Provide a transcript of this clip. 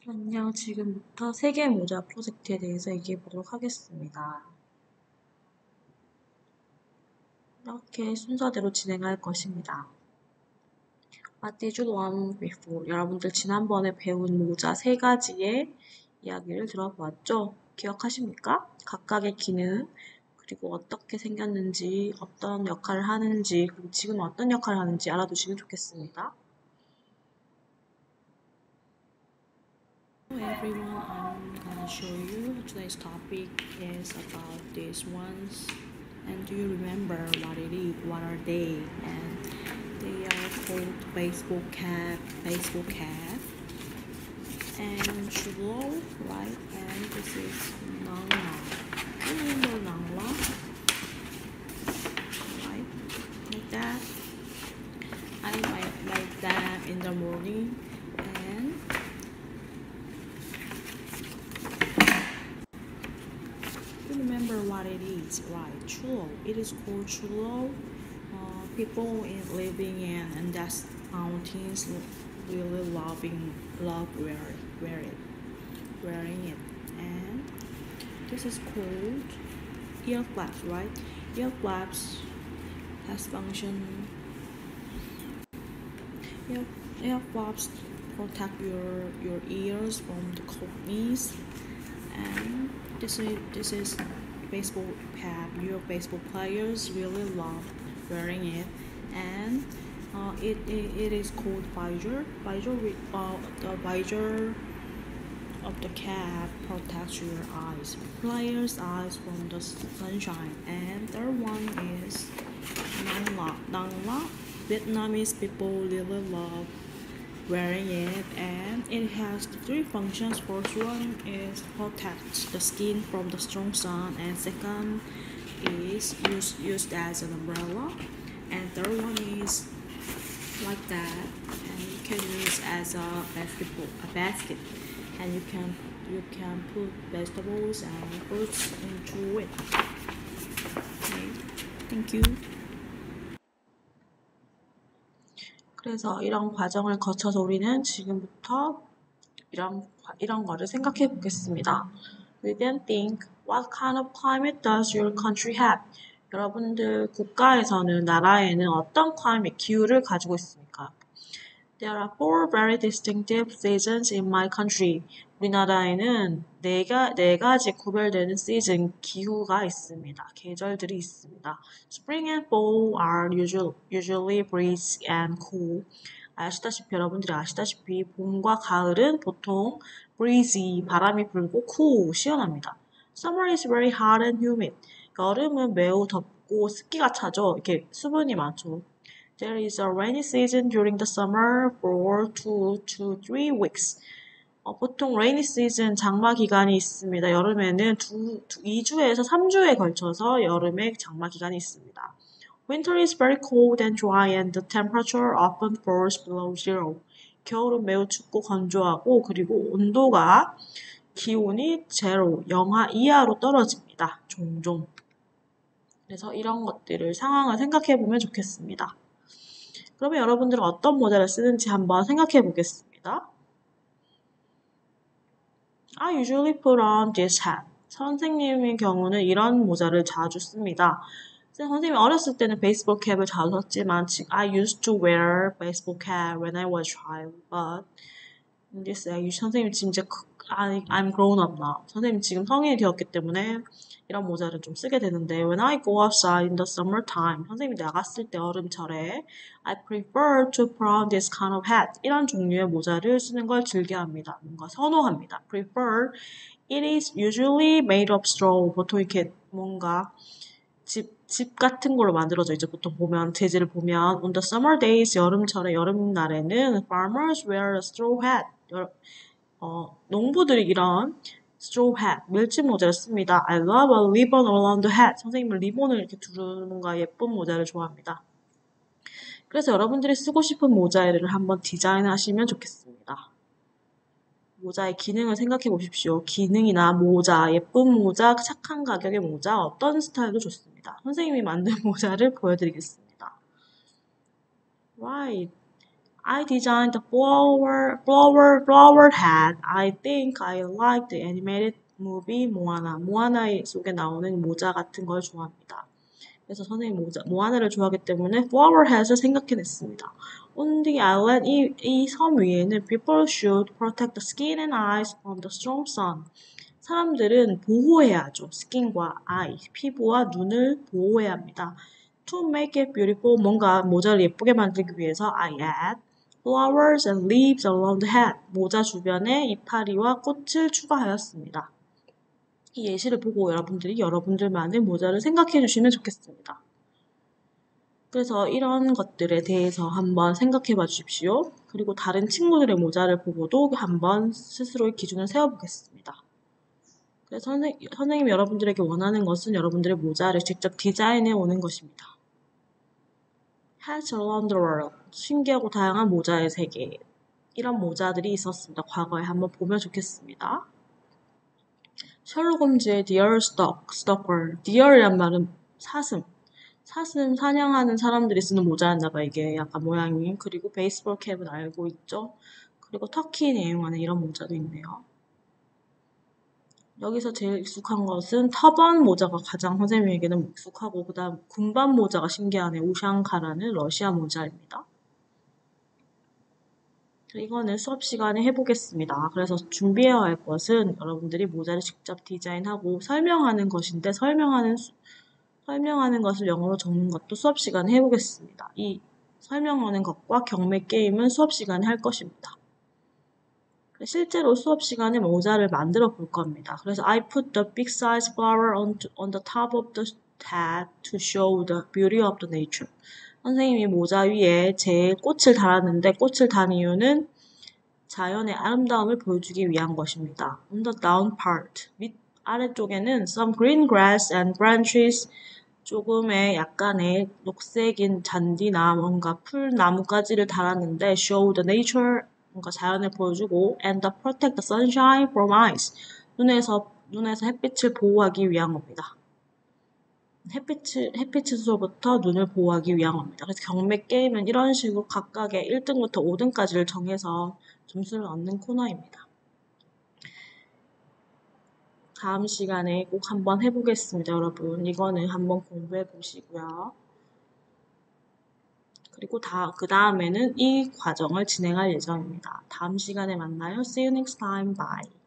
안녕. 지금부터 세계 모자 프로젝트에 대해서 얘기해 보도록 하겠습니다. 이렇게 순서대로 진행할 것입니다. What did you learn before? 여러분들 지난번에 배운 모자 세 가지의 이야기를 들어보았죠? 기억하십니까? 각각의 기능, 그리고 어떻게 생겼는지, 어떤 역할을 하는지, 그리고 지금 어떤 역할을 하는지 알아두시면 좋겠습니다. Hello everyone, I'm gonna show you today's topic is about these ones. And do you remember what it is? What are they? And they are called baseball cap, and chulo, right? And this is nangla. Do you remember nangla? Right? Like that. I might make them in the morning and remember what it is, right? Chulo. It is called chulo. People living in that mountains really love wearing it. And this is called ear flaps, right? Ear flaps has function. Ear flaps protect your ears from the cold breeze. And this is baseball cap. Your baseball players really love wearing it, and it is called visor. The visor of the cap protects your eyes, players' eyes from the sunshine. And third one is nangla. Vietnamese people really love wearing it, and it has three functions. First one is protect the skin from the strong sun, and second is used as an umbrella, and third one is like that, and you can use as a basket, and you can put vegetables and fruits into it. Okay, thank you. 그래서 이런 과정을 거쳐서 우리는 지금부터 이런 거를 생각해 보겠습니다. We then think, what kind of climate does your country have? 여러분들 국가에서는, 나라에는 어떤 climate, 기후를 가지고 있습니까? There are four very distinctive seasons in my country. 우리나라에는 네 가지 구별되는 시즌, 기후가 있습니다. 계절들이 있습니다. Spring and fall are usually breezy and cool. 여러분들이 아시다시피 봄과 가을은 보통 breezy, 바람이 불고 cool, 시원합니다. Summer is very hot and humid. 여름은 매우 덥고 습기가 차죠. 이렇게 수분이 많죠. There is a rainy season during the summer for 2 to 3 weeks. 보통 rainy season, 장마 기간이 있습니다. 여름에는 2주에서 3주에 걸쳐서 여름에 장마 기간이 있습니다. Winter is very cold and dry and the temperature often falls below zero. 겨울은 매우 춥고 건조하고 그리고 기온이 제로, 영하 이하로 떨어집니다. 종종. 그래서 이런 상황을 생각해 보면 좋겠습니다. 그러면 여러분들은 어떤 모자를 쓰는지 한번 생각해 보겠습니다. I usually put on this hat. 선생님의 경우는 이런 모자를 자주 씁니다. 선생님이 어렸을 때는 베이스볼 캡을 자주 썼지만 I used to wear baseball cap when I was a child, but 선생님 지금 이제 I'm grown up now. 선생님 지금 성인이 되었기 때문에 이런 모자를 좀 쓰게 되는데 when I go outside in the summertime, 선생님이 나갔을 때 여름철에 I prefer to put on this kind of hat. 이런 종류의 모자를 쓰는 걸 즐겨합니다. 뭔가 선호합니다. prefer. It is usually made of straw. 보통 이렇게 뭔가 집 같은 걸로 만들어져 있죠. 보통 재질을 보면 on the summer days, 여름날에는 farmers wear a straw hat. 농부들이 이런 straw hat, 밀짚 모자를 씁니다. I love a ribbon around the hat. 선생님은 리본을 이렇게 두르는 뭔가 예쁜 모자를 좋아합니다. 그래서 여러분들이 쓰고 싶은 모자를 한번 디자인하시면 좋겠습니다. 모자의 기능을 생각해 보십시오. 기능이나 모자, 예쁜 모자, 착한 가격의 모자, 어떤 스타일도 좋습니다. 선생님이 만든 모자를 보여드리겠습니다. Right. I designed the flower hat. I think I like the animated movie 모아나. 모아나 속에 나오는 모자 같은 걸 좋아합니다. 그래서 선생님 모아나를 좋아하기 때문에 flower hat을 생각해냈습니다. On the island, 이 섬 위에는 people should protect the skin and eyes from the strong sun. 사람들은 보호해야죠. skin과 eye, 피부와 눈을 보호해야 합니다. To make it beautiful, 뭔가 모자를 예쁘게 만들기 위해서 I add flowers and leaves around the hat. 모자 주변에 이파리와 꽃을 추가하였습니다. 이 예시를 보고 여러분들이 여러분들만의 모자를 생각해 주시면 좋겠습니다. 그래서 이런 것들에 대해서 한번 생각해 봐 주십시오. 그리고 다른 친구들의 모자를 보고도 한번 스스로의 기준을 세워보겠습니다. 그래서 선생님이 여러분들에게 원하는 것은 여러분들의 모자를 직접 디자인해 오는 것입니다. Hats around the world. 신기하고 다양한 모자의 세계. 이런 모자들이 있었습니다. 과거에 한번 보면 좋겠습니다. 셜록 홈즈의 Dear Stalker. Dear이란 말은 사슴. 사슴 사냥하는 사람들이 쓰는 모자였나봐 이게 약간 모양이. 그리고 베이스볼 캡은 알고 있죠. 그리고 터키 내용하는 이런 모자도 있네요. 여기서 제일 익숙한 것은 터번 모자가 가장 선생님에게는 익숙하고 그 다음 군밤 모자가 신기하네. 우샹카라는 러시아 모자입니다. 이거는 수업 시간에 해보겠습니다. 그래서 준비해야 할 것은 여러분들이 모자를 직접 디자인하고 설명하는 것인데 설명하는 것을 영어로 적는 것도 수업 시간에 해보겠습니다. 이 설명하는 것과 경매 게임은 수업 시간에 할 것입니다. 실제로 수업 시간에 모자를 만들어 볼 겁니다. 그래서 I put the big size flower on the top of the hat to show the beauty of the nature. 선생님이 모자 위에 제 꽃을 달았는데 꽃을 단 이유는 자연의 아름다움을 보여주기 위한 것입니다. On the down part, 밑 아래쪽에는 some green grass and branches, 조금의 약간의 녹색인 잔디나 뭔가 풀 나뭇가지를 달았는데 show the nature, 뭔가 자연을 보여주고 and the protect the sunshine from eyes, 눈에서 햇빛을 보호하기 위한 겁니다. 햇빛으로부터 눈을 보호하기 위한 겁니다. 그래서 경매 게임은 이런 식으로 각각의 1등부터 5등까지를 정해서 점수를 얻는 코너입니다. 다음 시간에 꼭 한번 해보겠습니다, 여러분. 이거는 한번 공부해 보시고요. 그리고 그 다음에는 이 과정을 진행할 예정입니다. 다음 시간에 만나요. See you next time. Bye.